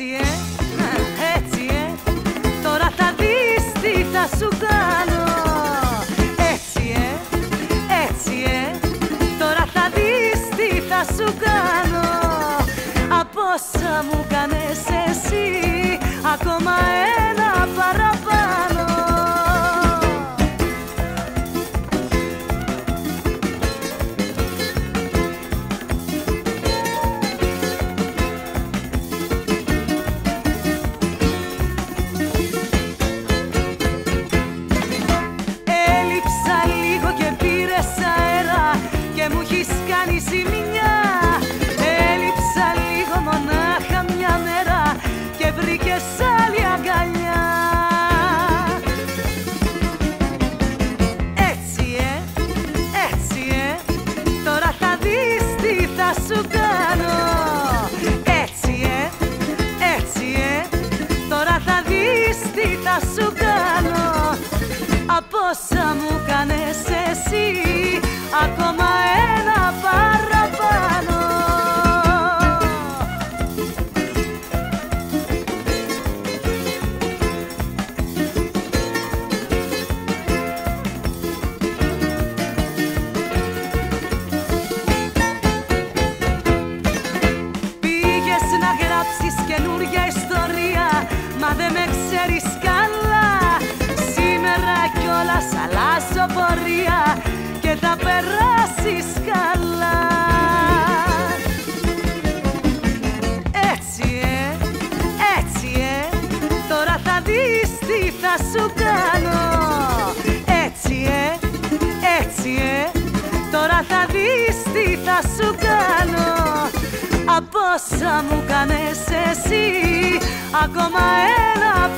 έτσι τώρα θα δεις τι θα σου κάνω. Έτσι τώρα θα δεις τι θα σου κάνω. Από όσα μου κάνες εσύ, ακόμα ένα παραπάνω. Και μου έχεις κάνει ζημιά. Έλειψα λίγο μονάχα μια μέρα και βρήκες άλλη αγκαλιά. Έτσι τώρα θα δεις τι θα σου κάνω. Έτσι τώρα θα δεις τι θα σου κάνω. Από όσα μου κάνες εσύ, ακόμα ένα παραπάνω. Πήγες να γράψεις καινούρια ιστορία, μα δεν με ξέρεις καλά. Σήμερα κιόλας αλλάζω πορεία και θα περάσεις καλά. Έτσι τώρα θα δεις τι θα σου κάνω. Έτσι τώρα θα δεις τι θα σου κάνω. Από όσα μου κάνες εσύ, ακόμα ένα